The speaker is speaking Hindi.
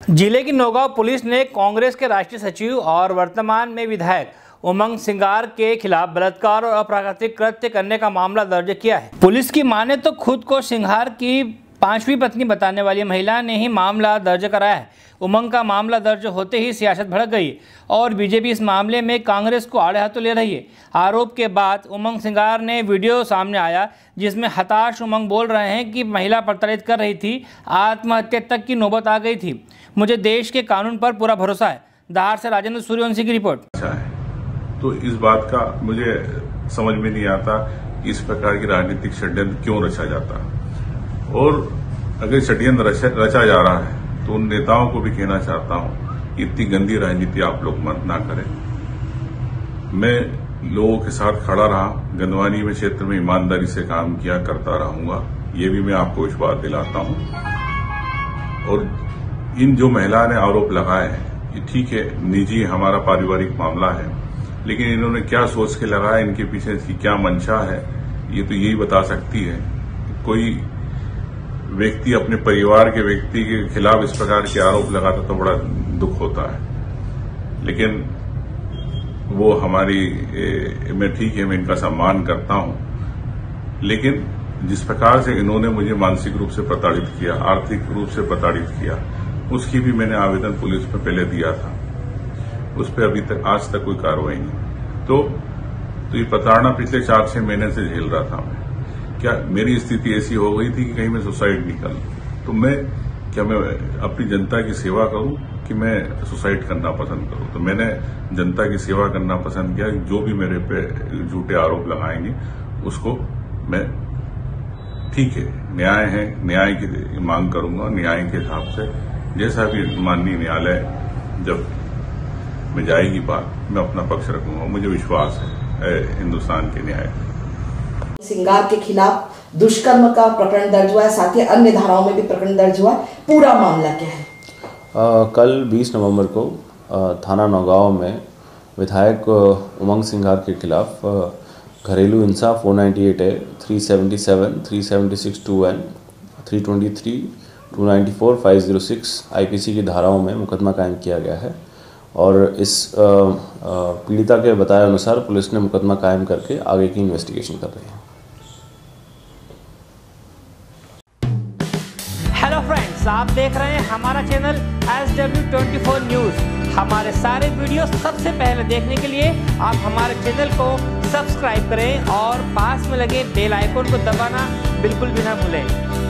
जिले की नौगांव पुलिस ने कांग्रेस के राष्ट्रीय सचिव और वर्तमान में विधायक उमंग सिंगार के खिलाफ बलात्कार और अप्राकृतिक कृत्य करने का मामला दर्ज किया है। पुलिस की माने तो खुद को सिंगार की 5वीं पत्नी बताने वाली महिला ने ही मामला दर्ज कराया है। उमंग का मामला दर्ज होते ही सियासत भड़क गई और बीजेपी इस मामले में कांग्रेस को आड़े हाथों ले रही है। आरोप के बाद उमंग सिंगार ने वीडियो सामने आया जिसमें हताश उमंग बोल रहे हैं कि महिला प्रताड़ित कर रही थी, आत्महत्या तक की नौबत आ गई थी। मुझे देश के कानून पर पूरा भरोसा है। धार से राजेंद्र सूर्यवंशी की रिपोर्ट। अच्छा है तो इस बात का मुझे समझ में नहीं आता कि इस प्रकार की राजनीतिक षड्यंत्र क्यों रचा जाता, और अगर षड्यंत्र रचा जा रहा है तो उन नेताओं को भी कहना चाहता हूं, इतनी गंदी राजनीति आप लोग मत ना करें। मैं लोगों के साथ खड़ा रहा, गंदवानी में क्षेत्र में ईमानदारी से काम किया, करता रहूंगा, ये भी मैं आपको विश्वास दिलाता हूं। और इन जो महिला ने आरोप लगाए हैं, ये ठीक है, निजी हमारा पारिवारिक मामला है, लेकिन इन्होंने क्या सोच के लगाया, इनके पीछे इसकी क्या मंशा है, ये तो यही बता सकती है। कोई व्यक्ति अपने परिवार के व्यक्ति के खिलाफ इस प्रकार के आरोप लगाता तो बड़ा दुख होता है, लेकिन वो हमारी मैं ठीक है, मैं इनका सम्मान करता हूं, लेकिन जिस प्रकार से इन्होंने मुझे मानसिक रूप से प्रताड़ित किया, आर्थिक रूप से प्रताड़ित किया, उसकी भी मैंने आवेदन पुलिस में पहले दिया था। उस पर अभी तक आज तक कोई कार्रवाई नहीं। तो ये प्रताड़ना पिछले 4-6 महीने से झेल रहा था मैं। क्या मेरी स्थिति ऐसी हो गई थी कि कहीं मैं सुसाइड नहीं करूं, तो मैं अपनी जनता की सेवा करूं कि मैं सुसाइड करना पसंद करूं? तो मैंने जनता की सेवा करना पसंद किया। जो भी मेरे पे झूठे आरोप लगाएंगे उसको मैं, ठीक है, न्याय है, न्याय की मांग करूंगा। न्याय के हिसाब से जैसा भी माननीय न्यायालय जब में जाएगी बात, मैं अपना पक्ष रखूंगा। मुझे विश्वास है हिंदुस्तान के न्याय। सिंगार के खिलाफ दुष्कर्म का प्रकरण दर्ज हुआ है, साथ ही अन्य धाराओं में भी प्रकरण दर्ज हुआ है। पूरा मामला क्या है? कल 20 नवंबर को थाना नौगांव में विधायक उमंग सिंगार के खिलाफ घरेलू हिंसा 498 है, 377, 376(2)(n), 323, 294, 506 आईपीसी की धाराओं में मुकदमा कायम किया गया है। और इस पीड़िता के बताए अनुसार पुलिस ने मुकदमा कायम करके आगे की इन्वेस्टिगेशन कर रही है। हेलो फ्रेंड्स, आप देख रहे हैं हमारा चैनल SW24 न्यूज़। हमारे सारे वीडियो सबसे पहले देखने के लिए आप हमारे चैनल को सब्सक्राइब करें और पास में लगे बेल आइकन को दबाना बिल्कुल भी ना भूलें।